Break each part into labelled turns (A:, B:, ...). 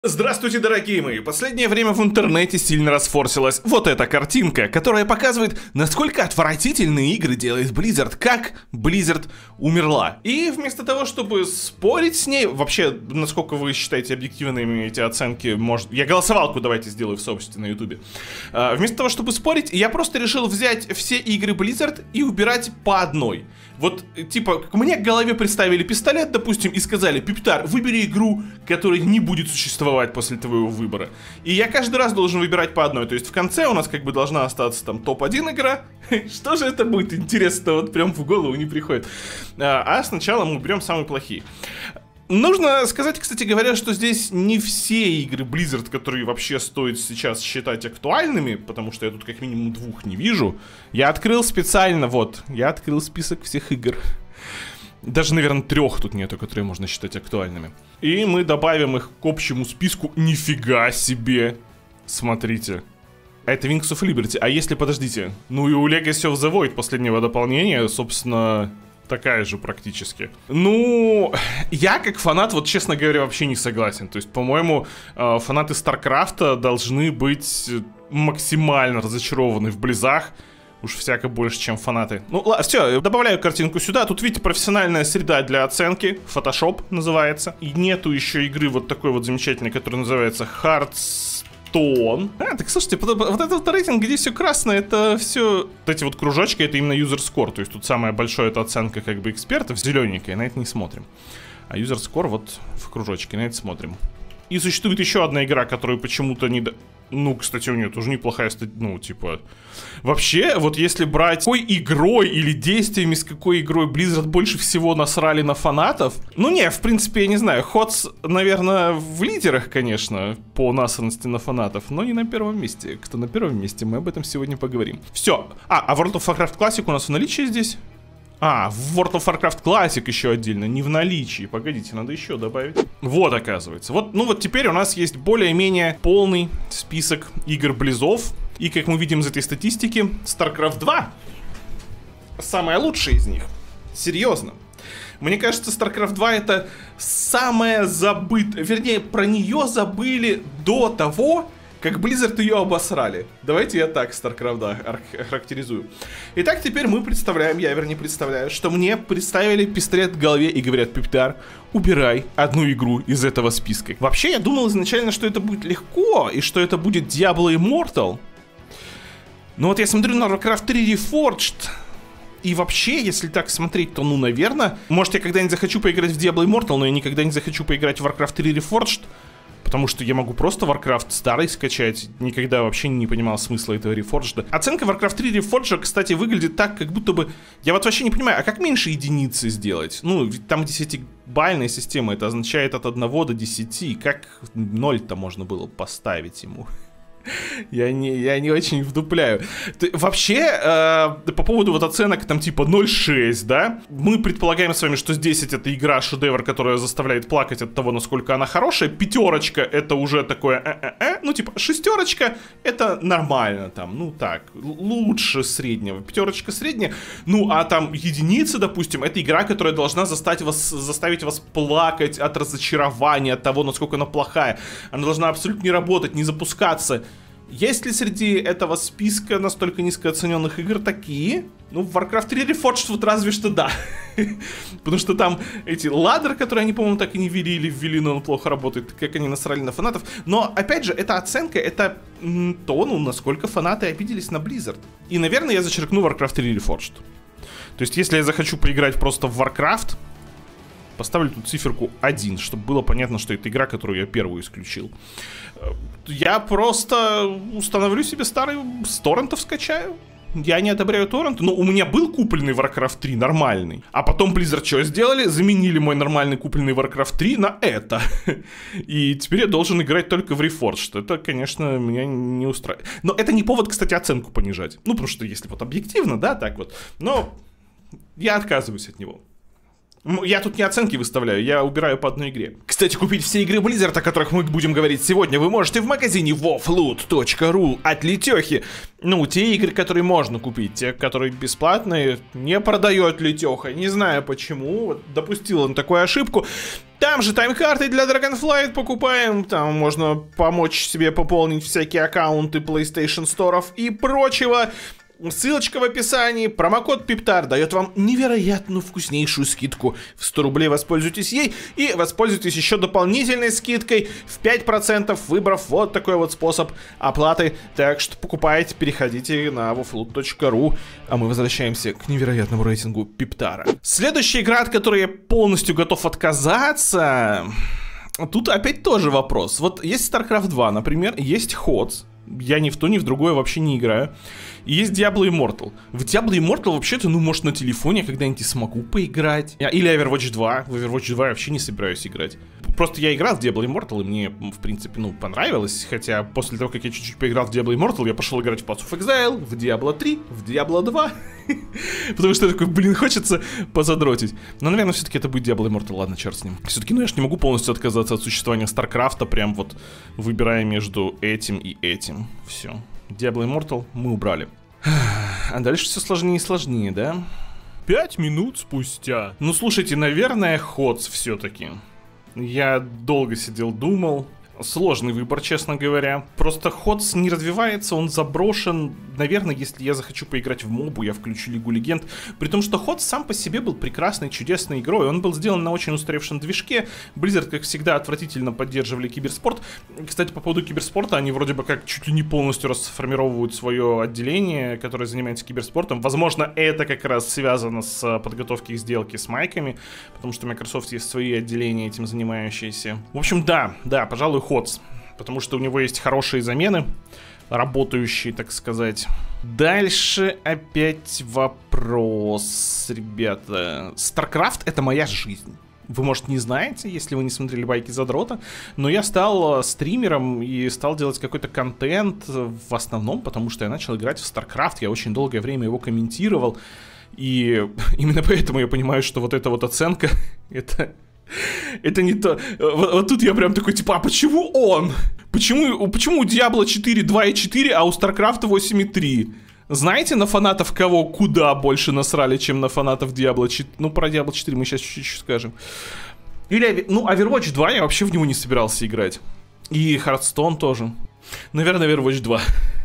A: Здравствуйте, дорогие мои! Последнее время в интернете сильно расфорсилась вот эта картинка, которая показывает, насколько отвратительные игры делает Blizzard, как Blizzard умерла. И вместо того, чтобы спорить с ней, вообще, насколько вы считаете объективными эти оценки, может... Я голосовалку давайте сделаю в сообществе на ютубе. Вместо того, чтобы спорить, я просто решил взять все игры Blizzard и убирать по одной. Вот, типа, мне к голове представили пистолет, допустим, и сказали: Пиптар, выбери игру, которая не будет существовать после твоего выбора. И я каждый раз должен выбирать по одной. То есть в конце у нас как бы должна остаться там топ-1 игра. Что же это будет, интересно, вот прям в голову не приходит. А сначала мы берем самые плохие. Нужно сказать, кстати говоря, что здесь не все игры Blizzard, которые вообще стоит сейчас считать актуальными, потому что я тут как минимум двух не вижу. Я открыл специально, вот, я открыл список всех игр. Даже, наверное, 3 тут нету, которые можно считать актуальными. И мы добавим их к общему списку. Нифига себе! Смотрите. Это Wings of Liberty. А если, подождите, ну и у Legacy of the Void последнего дополнения, собственно... такая же практически. Ну, я как фанат, вот честно говоря, вообще не согласен. То есть, по-моему, фанаты Старкрафта должны быть максимально разочарованы в Близах. Уж всяко больше, чем фанаты. Ну, ладно, все, добавляю картинку сюда. Тут, видите, профессиональная среда для оценки. Photoshop называется. И нету еще игры вот такой вот замечательной, которая называется Hearthstone. Так слушайте, вот этот вот рейтинг, где все красное, это все... Вот эти вот кружочки, это именно user score. То есть тут самое большое, это оценка как бы экспертов, зелененькая, на это не смотрим. А user score вот в кружочке, на это смотрим. И существует еще одна игра, которую почему-то не... Ну, кстати, у нее тоже неплохая статья, ну, типа... Вообще, вот если брать какой игрой или действиями, с какой игрой Blizzard больше всего насрали на фанатов... Ну, не, в принципе, я не знаю, Ходс, наверное, в лидерах, конечно, по насранности на фанатов, но не на первом месте. Кто на первом месте, мы об этом сегодня поговорим. Все. А World of Warcraft Classic у нас в наличии здесь? А, в World of Warcraft Classic еще отдельно, не в наличии. Погодите, надо еще добавить. Вот, оказывается. Вот, ну вот теперь у нас есть более-менее полный список игр Близов. И, как мы видим из этой статистики, StarCraft 2 самая лучшая из них. Серьезно. Мне кажется, StarCraft 2 это самая забытая... Вернее, про нее забыли до того, как Blizzard ее обосрали. Давайте я так StarCraft 2 характеризую. Итак, теперь мы представляем, я вернее представляю, что мне представили пистолет в голове и говорят: Пиптар, убирай одну игру из этого списка. Вообще, я думал изначально, что это будет легко, и что это будет Diablo Immortal. Но вот я смотрю на Warcraft 3 Reforged, и вообще, если так смотреть, то, ну, наверное, может, я когда-нибудь захочу поиграть в Diablo Immortal, но я никогда не захочу поиграть в Warcraft 3 Reforged. Потому что я могу просто Warcraft старый скачать. Никогда вообще не понимал смысла этого Reforged. Оценка Warcraft 3 Reforged, кстати, выглядит так, как будто бы... Я вот вообще не понимаю, а как меньше единицы сделать? Ну, ведь там 10-бальная система, это означает от 1 до 10. Как 0-то можно было поставить ему? Я не очень вдупляю. Вообще, по поводу вот оценок там типа 0.6, да? Мы предполагаем с вами, что 10 это игра шедевр, которая заставляет плакать от того, насколько она хорошая. 5 это уже такое ну типа 6 это нормально там, ну так, лучше среднего. 5 средняя. Ну а там единица, допустим, это игра, которая должна заставить вас плакать от разочарования, от того, насколько она плохая. Она должна абсолютно не работать, не запускаться. Есть ли среди этого списка настолько низкооцененных игр такие? Ну, в Warcraft 3 Reforged вот разве что да. Потому что там эти ладдер, которые они, по-моему, так и не ввели или ввели, но он плохо работает, как они насрали на фанатов. Но, опять же, эта оценка, это то, ну, насколько фанаты обиделись на Blizzard. И, наверное, я зачеркну Warcraft 3 Reforged. То есть, если я захочу поиграть просто в Warcraft, поставлю тут циферку 1, чтобы было понятно, что это игра, которую я первую исключил. Я просто установлю себе старый, с торрентов скачаю. Я не одобряю торренты, но у меня был купленный Warcraft 3 нормальный. А потом Blizzard что сделали? Заменили мой нормальный купленный Warcraft 3 на это. И теперь я должен играть только в Reforged. Это, конечно, меня не устраивает. Но это не повод, кстати, оценку понижать. Ну, потому что если вот объективно, да, так вот. Но я отказываюсь от него. Я тут не оценки выставляю, я убираю по одной игре. Кстати, купить все игры Blizzard, о которых мы будем говорить сегодня, вы можете в магазине wofloot.ru от Летехи. Ну, те игры, которые можно купить, те, которые бесплатные, не продает Летеха. Не знаю почему, вот допустил он такую ошибку. Там же тайм-карты для Dragonflight покупаем, там можно помочь себе пополнить всякие аккаунты PlayStation Store и прочего. Ссылочка в описании, промокод PIPTAR дает вам невероятно вкуснейшую скидку. В 100 рублей воспользуйтесь ей и воспользуйтесь еще дополнительной скидкой в 5%, выбрав вот такой вот способ оплаты. Так что покупайте, переходите на wofloot.ru, а мы возвращаемся к невероятному рейтингу PIPTAR. Следующая игра, от которой я полностью готов отказаться... Тут опять тоже вопрос. Вот есть StarCraft 2, например, есть HOTS. Я ни в то, ни в другое вообще не играю. И есть Diablo Immortal. В Diablo Immortal вообще-то, ну, может, на телефоне я когда-нибудь смогу поиграть. Или Overwatch 2. В Overwatch 2 я вообще не собираюсь играть. Просто я играл в Diablo Immortal, и мне, в принципе, ну, понравилось. Хотя после того, как я чуть-чуть поиграл в Diablo Immortal, я пошел играть в Path of Exile, в Diablo 3, в Diablo 2. Потому что я такой, блин, хочется позадротить. Но, наверное, все-таки это будет Diablo Immortal. Ладно, черт с ним. Все-таки, ну, я же не могу полностью отказаться от существования StarCraft'а, прям вот выбирая между этим и этим. Все. Diablo Immortal мы убрали. А дальше все сложнее и сложнее, да? 5 минут спустя. Ну, слушайте, наверное, HOTS все-таки. Я долго сидел, думал. Сложный выбор, честно говоря. Просто HOTS не развивается, он заброшен. Наверное, если я захочу поиграть в мобу, я включу Лигу Легенд. При том, что HOTS сам по себе был прекрасной, чудесной игрой. Он был сделан на очень устаревшем движке. Blizzard, как всегда, отвратительно поддерживали киберспорт. Кстати, по поводу киберспорта, они вроде бы как чуть ли не полностью расформировывают свое отделение, которое занимается киберспортом. Возможно, это как раз связано с подготовкой сделки с майками, потому что у Microsoft есть свои отделения, этим занимающиеся. В общем, да, пожалуй, HOTS, потому что у него есть хорошие замены, работающие, так сказать. Дальше опять вопрос, ребята. StarCraft — это моя жизнь. Вы, может, не знаете, если вы не смотрели байки Задрота, но я стал стримером и стал делать какой-то контент в основном, потому что я начал играть в StarCraft, я очень долгое время его комментировал, и именно поэтому я понимаю, что вот эта вот оценка, это не то. Вот тут я прям такой, типа, а почему он? Почему у Diablo 4 2.4, а у StarCraft 8.3? Знаете, на фанатов кого куда больше насрали, чем на фанатов Diablo 4? Ну, про Diablo 4 мы сейчас чуть-чуть скажем. Или, ну, Overwatch 2 я вообще в него не собирался играть. И Hearthstone тоже. Наверное, Overwatch 2.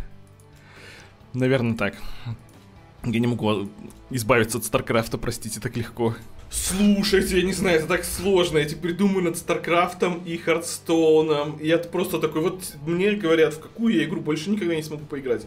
A: Наверное, так. Я не могу избавиться от StarCraft'а, простите, так легко. Слушайте, я не знаю, это так сложно. Я теперь думаю над StarCraft'ом и Hearthstone'ом. И я просто такой, вот мне говорят, в какую я игру больше никогда не смогу поиграть.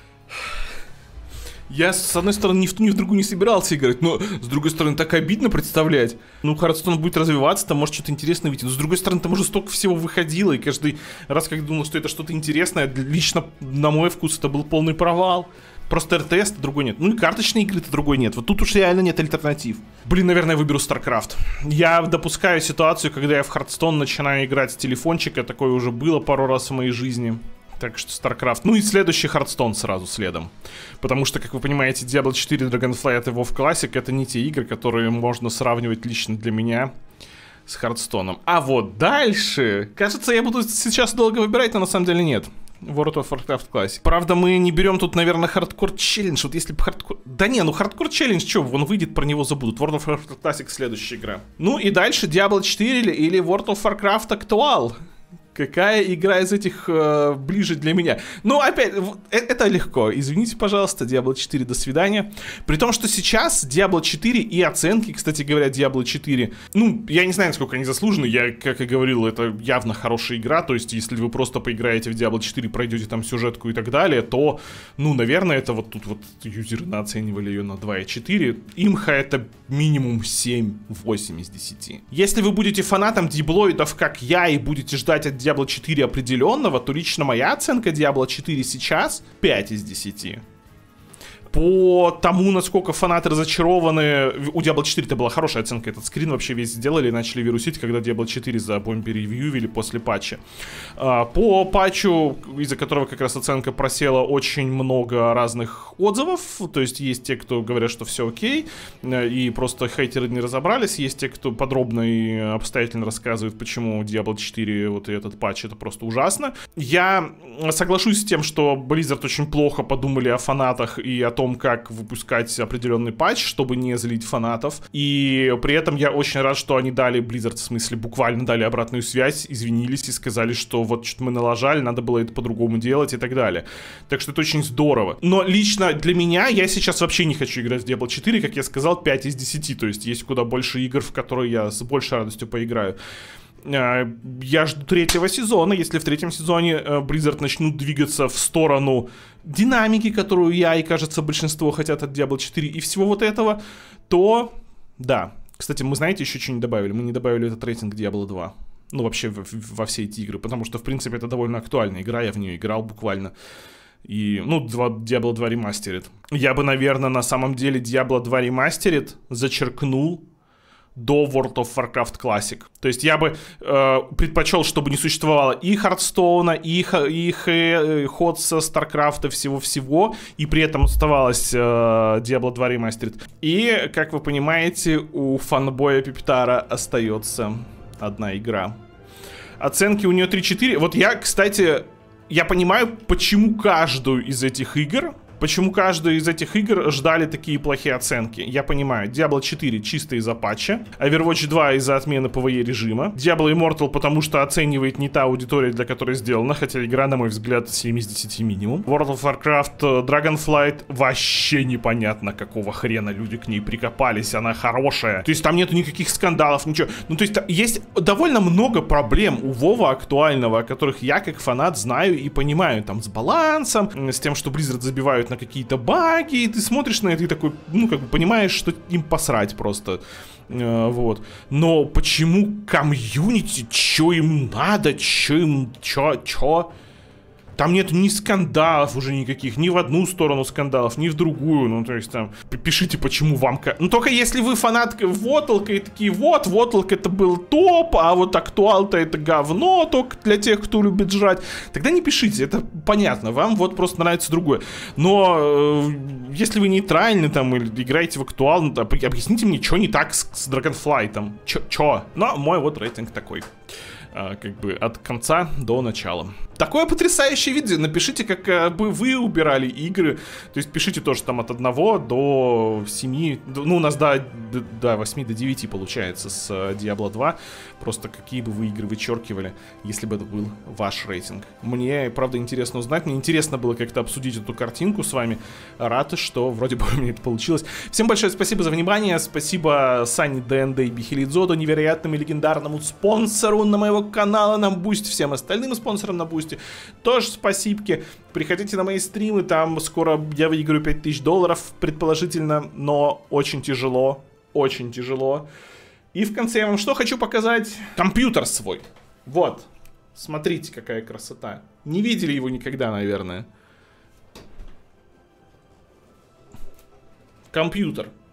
A: Я, с одной стороны, ни в ту, ни в другую не собирался играть, но, с другой стороны, так обидно представлять. Ну, Hearthstone будет развиваться, там может что-то интересное выйти. Но, с другой стороны, там уже столько всего выходило, и каждый раз, как думал, что это что-то интересное, лично, на мой вкус, это был полный провал. Просто РТС-то другой нет. Ну и карточные игры-то другой нет. Вот тут уж реально нет альтернатив. Блин, наверное, я выберу StarCraft. Я допускаю ситуацию, когда я в Hearthstone начинаю играть с телефончика. Такое уже было пару раз в моей жизни. Так что StarCraft. Ну и следующий Hearthstone сразу следом. Потому что, как вы понимаете, Diablo 4, Dragonflight и WoW Classic — это не те игры, которые можно сравнивать лично для меня с Hearthstone. А вот дальше... Кажется, я буду сейчас долго выбирать, но на самом деле нет. World of Warcraft Classic. Правда, мы не берем тут, наверное, Hardcore Challenge. Вот если бы Hardcore... Да не, ну Hardcore Challenge, что, он выйдет, про него забудут. World of Warcraft Classic — следующая игра. Ну и дальше Diablo 4 или World of Warcraft Actual. Какая игра из этих ближе для меня? Ну, опять, это легко. Извините, пожалуйста, Diablo 4, до свидания. При том, что сейчас Diablo 4 и оценки, кстати говоря, Diablo 4, ну, я не знаю, насколько они заслужены. Я, как и говорил, это явно хорошая игра. То есть, если вы просто поиграете в Diablo 4, пройдете там сюжетку и так далее, то, ну, наверное, это вот тут вот юзеры наценивали ее на 2.4. Имха — это минимум 7-8 из 10. Если вы будете фанатом диблоидов, как я, и будете ждать от Diablo 4 определенного, то лично моя оценка Diablo 4 сейчас 5 из 10. По тому, насколько фанаты разочарованы, у Diablo 4 это была хорошая оценка, этот скрин вообще весь сделали и начали вирусить, когда Diablo 4 за переревьювили после патча. По патчу, из-за которого как раз оценка просела, очень много разных отзывов, то есть есть те, кто говорят, что все окей, и просто хейтеры не разобрались, есть те, кто подробно и обстоятельно рассказывает, почему Diablo 4, вот и этот патч, это просто ужасно. Я соглашусь с тем, что Blizzard очень плохо подумали о фанатах и о том, как выпускать определенный патч, чтобы не злить фанатов. И при этом я очень рад, что они дали, Blizzard, в смысле, буквально дали обратную связь, извинились и сказали, что вот что-то мы налажали, надо было это по-другому делать и так далее. Так что это очень здорово. Но лично для меня, я сейчас вообще не хочу играть в Diablo 4, как я сказал, 5 из 10. То есть есть куда больше игр, в которые я с большей радостью поиграю. Я жду 3-го сезона. Если в 3-м сезоне Blizzard начнут двигаться в сторону динамики, которую я и, кажется, большинство хотят от Diablo 4 и всего вот этого, то да. Кстати, мы, знаете, еще что не добавили? Мы не добавили этот рейтинг Diablo 2. Ну, вообще во все эти игры. Потому что, в принципе, это довольно актуальная игра. Я в нее играл буквально. И, ну, Diablo 2 Remastered. Я бы, наверное, на самом деле Diablo 2 Remastered зачеркнул до World of Warcraft Classic. То есть я бы предпочел, чтобы не существовало и Хардстоуна, и Ходса, Старкрафта, всего-всего, и при этом оставалось Diablo 2 Remastered. И, как вы понимаете, у фанбоя Пиптара остается одна игра. Оценки у нее 3-4. Вот я, кстати, я понимаю, почему каждую из этих игр ждали такие плохие оценки. Я понимаю. Diablo 4 чисто из-за патча. Overwatch 2 из-за отмены PvE режима. Diablo Immortal, потому что оценивает не та аудитория, для которой сделана. Хотя игра, на мой взгляд, 7 из 10 минимум. World of Warcraft Dragonflight вообще непонятно, какого хрена люди к ней прикопались. Она хорошая. То есть там нету никаких скандалов, ничего. Ну, то есть есть довольно много проблем у Вова актуального, о которых я, как фанат, знаю и понимаю. Там с балансом, с тем, что Blizzard забивают на какие-то баги, и ты смотришь на это и такой, ну, как бы понимаешь, что им посрать просто. Вот. Но почему комьюнити, чё им надо, чё? Там нет ни скандалов уже никаких, ни в одну сторону скандалов, ни в другую. Ну, то есть там, пишите, почему вам... Ну, только если вы фанатка Вотлка и такие, вот, Вотлк это был топ, а вот актуал-то это говно, только для тех, кто любит жрать. Тогда не пишите, это понятно, вам вот просто нравится другое. Но если вы нейтральны там или играете в актуал, ну, объясните мне, что не так с Dragonflight. Чё? Но мой вот рейтинг такой. Как бы от конца до начала. Такое потрясающее видео. Напишите, как бы вы убирали игры. То есть пишите тоже там от 1 до 7. Ну, у нас до 8 до 9 получается с Diablo 2. Просто какие бы вы игры вычеркивали, если бы это был ваш рейтинг. Мне, правда, интересно узнать. Мне интересно было как-то обсудить эту картинку с вами. Рад, что вроде бы у меня это получилось. Всем большое спасибо за внимание. Спасибо Сане, ДНД и Бихелидзоду, невероятному и легендарному спонсору на моего канала на Boosty, всем остальным спонсорам на Boosty тоже спасибки. Приходите на мои стримы, там скоро я выиграю $5000 предположительно, но очень тяжело, очень тяжело. И в конце я вам что хочу показать? Компьютер свой. Вот, смотрите, какая красота. Не видели его никогда, наверное. Компьютер.